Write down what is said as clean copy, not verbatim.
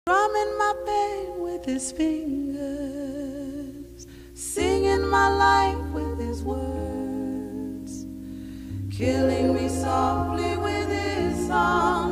drumming my pain with his fingers, singing my life with his words, killing me softly with his song.